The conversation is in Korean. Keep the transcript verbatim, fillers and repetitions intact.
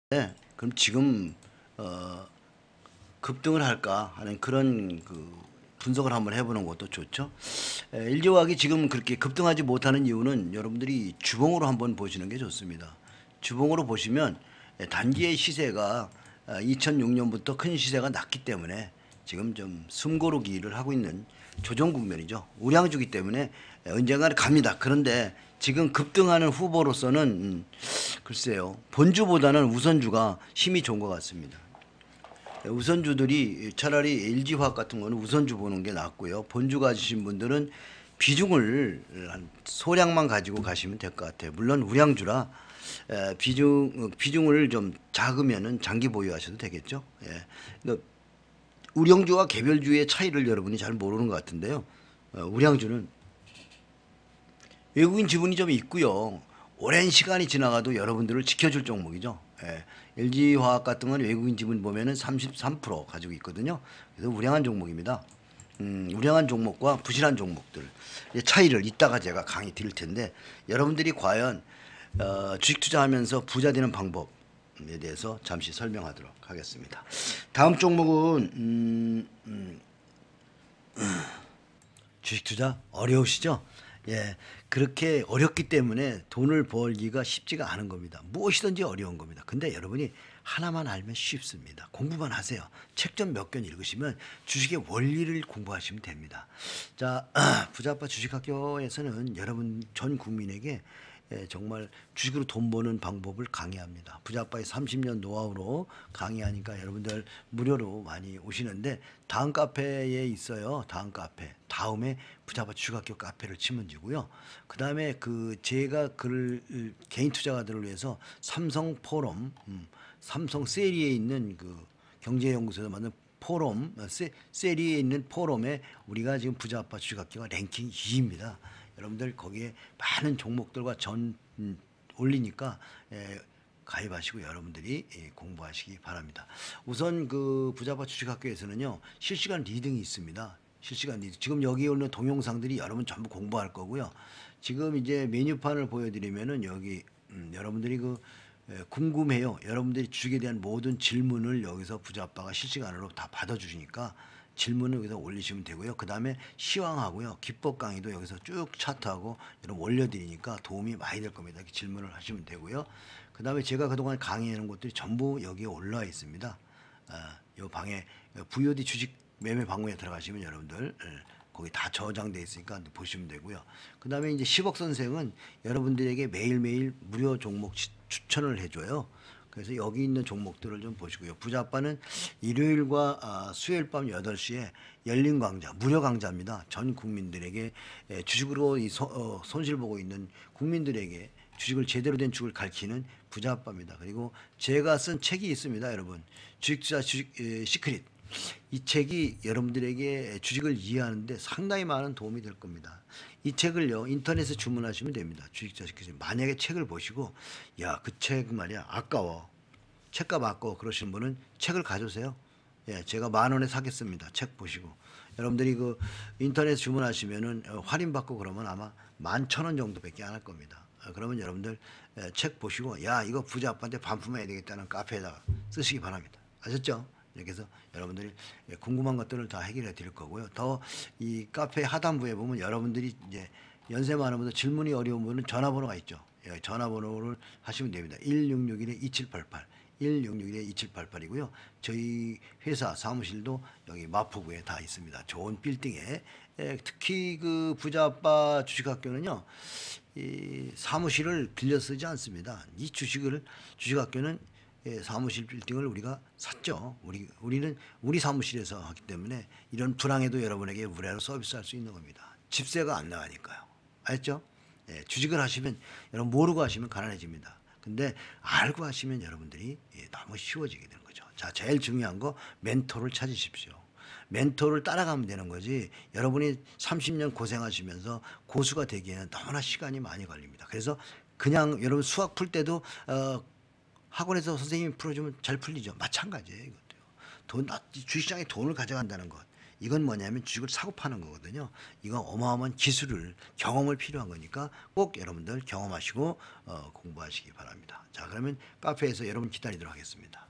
네, 그럼 지금 어, 급등을 할까 하는 그런 그 분석을 한번 해보는 것도 좋죠. 에, 엘지화학이 지금 그렇게 급등하지 못하는 이유는 여러분들이 주봉으로 한번 보시는 게 좋습니다. 주봉으로 보시면 에, 단기의 시세가 이천육 년부터 큰 시세가 났기 때문에 지금 좀 숨고르기를 하고 있는 조정 국면이죠. 우량주기 때문에 언젠가는 갑니다. 그런데 지금 급등하는 후보로서는 음, 글쎄요, 본주보다는 우선주가 힘이 좋은 것 같습니다. 우선주들이 차라리 엘지화학 같은 거는 우선주 보는 게 낫고요. 본주 가지신 분들은 비중을 한 소량만 가지고 가시면 될 것 같아요. 물론 우량주라 에, 비중 비중을 좀 작으면은 장기 보유하셔도 되겠죠. 예. 그러니까 우량주와 개별주의 차이를 여러분이 잘 모르는 것 같은데요. 어, 우량주는 외국인 지분이 좀 있고요. 오랜 시간이 지나가도 여러분들을 지켜줄 종목이죠. 예. 엘지화학 같은 건 외국인 지분 보면은 삼십삼 퍼센트 가지고 있거든요. 그래서 우량한 종목입니다. 음, 우량한 종목과 부실한 종목들 차이를 이따가 제가 강의 드릴 텐데 여러분들이 과연 어, 주식 투자하면서 부자 되는 방법에 대해서 잠시 설명하도록 하겠습니다. 다음 종목은 음, 음, 주식 투자 어려우시죠? 예, 그렇게 어렵기 때문에 돈을 벌기가 쉽지가 않은 겁니다. 무엇이든지 어려운 겁니다. 근데 여러분이 하나만 알면 쉽습니다. 공부만 하세요. 책 좀 몇 권 읽으시면 주식의 원리를 공부하시면 됩니다. 자, 부자아빠 주식학교에서는 여러분 전 국민에게 예, 정말 주식으로 돈 버는 방법을 강의합니다. 부자아빠의 삼십 년 노하우로 강의하니까 여러분들 무료로 많이 오시는데 다음 카페에 있어요. 다음 카페. 다음에 부자아빠 주식학교 카페를 치면 되고요. 그 다음에 그 제가 글 개인 투자가들을 위해서 삼성 포럼, 음, 삼성 세리에 있는 그 경제연구소에서 만든 포럼, 세, 세리에 있는 포럼에 우리가 지금 부자아빠 주식학교가 랭킹 이 위입니다. 여러분들 거기에 많은 종목들과 전 음, 올리니까 에, 가입하시고 여러분들이 예, 공부하시기 바랍니다. 우선 그 부자바 주식학교에서는요 실시간 리딩이 있습니다. 실시간 리딩. 지금 여기 오는 동영상들이 여러분 전부 공부할 거고요. 지금 이제 메뉴판을 보여드리면은 여기 음, 여러분들이 그 에, 궁금해요. 여러분들이 주식에 대한 모든 질문을 여기서 부자아빠가 실시간으로 다 받아주시니까 질문을 여기서 올리시면 되고요. 그 다음에 시황하고요. 기법 강의도 여기서 쭉 차트하고 여러분 올려드리니까 도움이 많이 될 겁니다. 이렇게 질문을 하시면 되고요. 그 다음에 제가 그동안 강의하는 것들이 전부 여기에 올라와 있습니다. 아, 요 방에 브이오디 주식 매매 방문에 들어가시면 여러분들 예, 거기 다 저장돼 있으니까 보시면 되고요. 그 다음에 이제 십억 선생은 여러분들에게 매일매일 무료 종목 추천을 해줘요. 그래서 여기 있는 종목들을 좀 보시고요. 부자아빠는 일요일과 아, 수요일 밤 여덟 시에 열린 강좌, 무료 강좌입니다. 전 국민들에게 에, 주식으로 이 소, 어, 손실 보고 있는 국민들에게 주식을 제대로 된 주식을 가르치는 부자아빠입니다. 그리고 제가 쓴 책이 있습니다, 여러분. 주식투자 주식 에, 시크릿. 이 책이 여러분들에게 주식을 이해하는데 상당히 많은 도움이 될 겁니다. 이 책을요 인터넷에 주문하시면 됩니다. 주식투자 시크릿. 만약에 책을 보시고 야, 그 책 말이야 아까워. 책값 아까워 그러시는 분은 책을 가져오세요. 예, 제가 만 원에 사겠습니다. 책 보시고. 여러분들이 그 인터넷 주문하시면은 어, 할인 받고 그러면 아마 만 천 원 정도밖에 안 할 겁니다. 어, 그러면 여러분들 예, 책 보시고 야, 이거 부자 아빠한테 반품해야 되겠다는 카페에다가 쓰시기 바랍니다. 아셨죠? 이렇게 해서 여러분들이 예, 궁금한 것들을 다 해결해 드릴 거고요. 더 이 카페 하단부에 보면 여러분들이 이제 연세 많은 분들 질문이 어려운 분은 전화번호가 있죠. 예, 전화번호를 하시면 됩니다. 일육육일 이칠팔팔 일육육일 이칠팔팔이고요. 저희 회사 사무실도 여기 마포구에 다 있습니다. 좋은 빌딩에 예, 특히 그 부자아빠 주식학교는요. 이 사무실을 빌려 쓰지 않습니다. 이 주식을 주식학교는 예, 사무실 빌딩을 우리가 샀죠. 우리 우리는 우리 사무실에서 하기 때문에 이런 불황에도 여러분에게 무료로 서비스할 수 있는 겁니다. 집세가 안 나가니까요. 알죠? 예, 주식을 하시면 여러분 모르고 하시면 가난해집니다. 근데 알고 하시면 여러분들이 예, 너무 쉬워지게 되는 거죠. 자, 제일 중요한 거 멘토를 찾으십시오. 멘토를 따라가면 되는 거지 여러분이 삼십 년 고생하시면서 고수가 되기에는 너무나 시간이 많이 걸립니다. 그래서 그냥 여러분 수학 풀 때도 어, 학원에서 선생님이 풀어주면 잘 풀리죠. 마찬가지예요, 이것도요. 돈, 주식시장에 돈을 가져간다는 것. 이건 뭐냐면 주식을 사고 파는 거거든요. 이건 어마어마한 기술을 경험을 필요한 거니까 꼭 여러분들 경험하시고 어, 공부하시기 바랍니다. 자, 그러면 카페에서 여러분 기다리도록 하겠습니다.